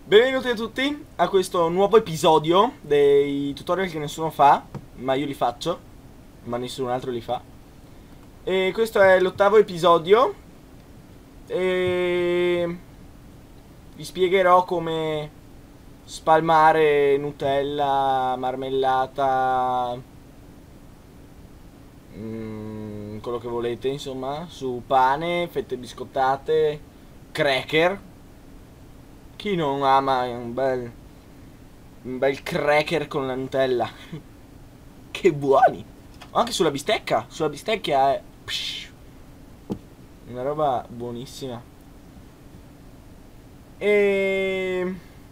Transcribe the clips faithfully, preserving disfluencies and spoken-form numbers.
Benvenuti a tutti a questo nuovo episodio dei tutorial che nessuno fa, ma io li faccio, ma nessun altro li fa. E questo è l'ottavo episodio e vi spiegherò come spalmare Nutella, marmellata, mm, quello che volete, insomma, su pane, fette biscottate, cracker. Chi non ama un bel un bel cracker con la Nutella? Che buoni! Anche sulla bistecca, sulla bistecca è psh, una roba buonissima. E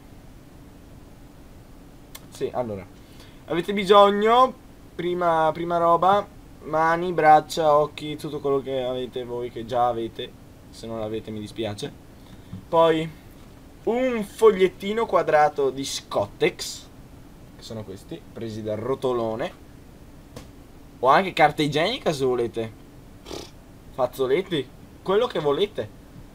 sì, allora, avete bisogno, prima, prima roba, mani, braccia, occhi, tutto quello che avete voi, che già avete. Se non l'avete mi dispiace. Poi un fogliettino quadrato di Scottex, che sono questi, presi dal rotolone. O anche carta igienica se volete, fazzoletti, quello che volete.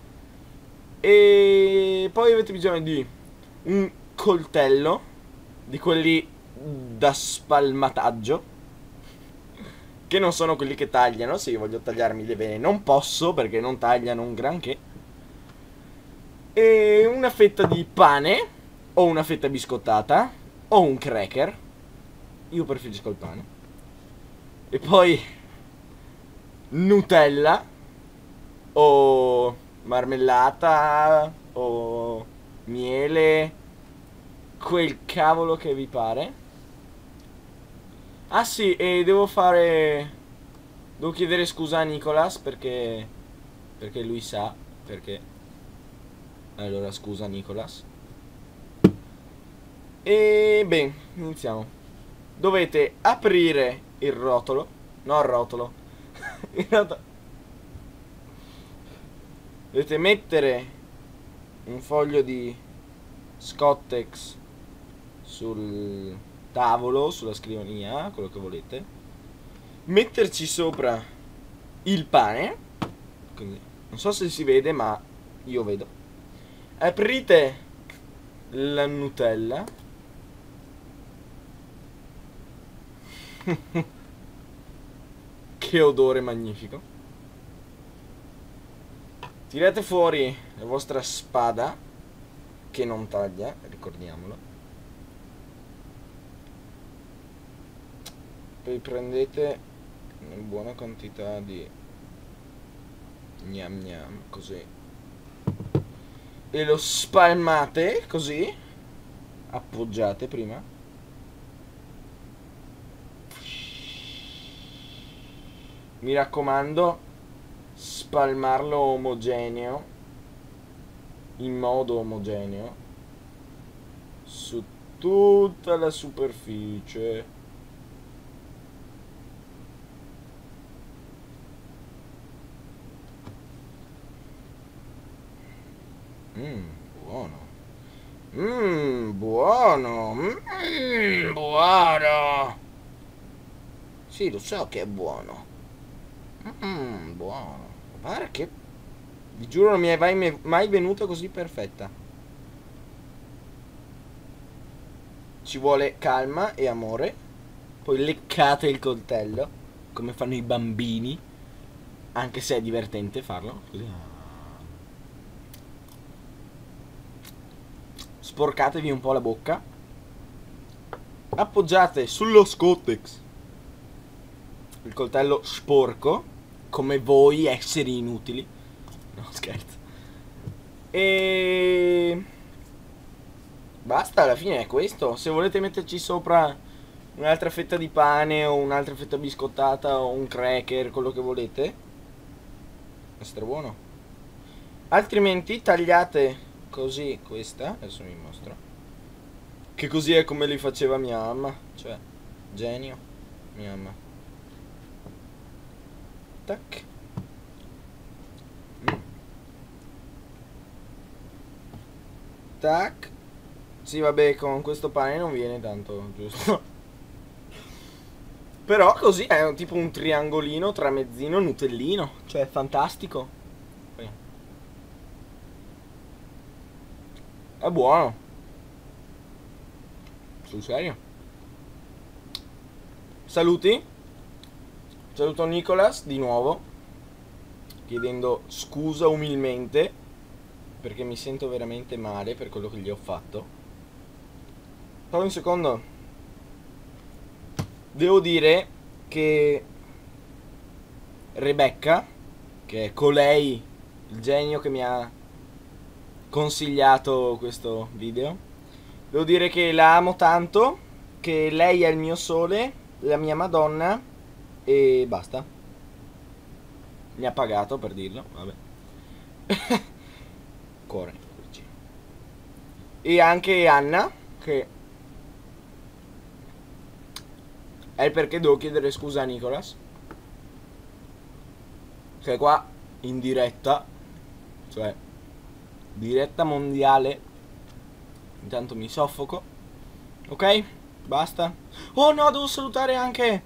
E poi avete bisogno di un coltello, di quelli da spalmataggio, che non sono quelli che tagliano. Se io voglio tagliarmi le vene non posso, perché non tagliano un granché. E una fetta di pane, o una fetta biscottata, o un cracker. Io preferisco il pane. E poi Nutella, o marmellata, o miele, quel cavolo che vi pare. Ah sì, e devo fare... Devo chiedere scusa a Nicolas perché... Perché lui sa, perché... Allora scusa Nicolas. E bene, iniziamo. Dovete aprire il rotolo. No, il rotolo. Il rotolo. Dovete mettere un foglio di Scottex sul tavolo, sulla scrivania, quello che volete. Metterci sopra il pane. Così. Non so se si vede, ma io vedo. Aprite la Nutella. Che odore magnifico. Tirate fuori la vostra spada, che non taglia, ricordiamolo. Poi prendete una buona quantità di gnam gnam, così. E lo spalmate così. Appoggiate prima. Mi raccomando, spalmarlo omogeneo, in modo omogeneo, su tutta la superficie. Mmm, buono. Mmm, buono. Mmm, buono. Sì, lo so che è buono. Mmm, buono. Guarda che... Vi giuro non mi è mai, mai venuta così perfetta. Ci vuole calma e amore. Poi leccate il coltello, come fanno i bambini. Anche se è divertente farlo così. Sporcatevi un po' la bocca. Appoggiate sullo Scottex il coltello sporco, come voi esseri inutili. No, scherzo. E basta, alla fine è questo. Se volete metterci sopra un'altra fetta di pane, o un'altra fetta biscottata, o un cracker, quello che volete, è strabuono. Altrimenti tagliate così questa. Adesso vi mostro. Che così è come li faceva mia mamma. Cioè, genio. Mia mamma. Tac. Mm. Tac. Sì, vabbè, con questo pane non viene tanto, giusto? Però così è tipo un triangolino tramezzino nutellino. Cioè, fantastico. È buono. Sul serio? Saluti. Saluto Nicolas di nuovo, chiedendo scusa umilmente, perché mi sento veramente male per quello che gli ho fatto. Poi un secondo. Devo dire che Rebecca, che è colei, il genio che mi ha consigliato questo video, devo dire che la amo tanto, che lei è il mio sole, la mia Madonna, e basta. Mi ha pagato per dirlo, vabbè. Cuore. E anche Anna, che è il perché devo chiedere scusa a Nicolas, che è qua in diretta, cioè diretta mondiale. Intanto mi soffoco. Ok, basta. Oh no, devo salutare anche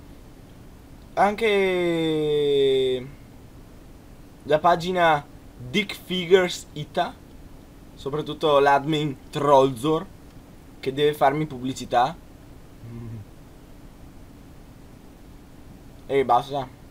Anche la pagina Dick Figures Ita, soprattutto l'admin Trollzor, che deve farmi pubblicità. E basta.